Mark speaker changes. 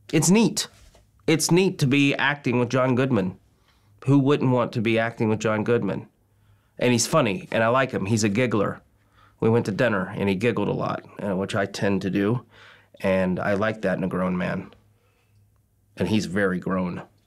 Speaker 1: It's neat. It's neat to be acting with John Goodman. Who wouldn't want to be acting with John Goodman? And he's funny, and I like him. He's a giggler. We went to dinner, and he giggled a lot, which I tend to do, and I like that in a grown man. And he's very grown.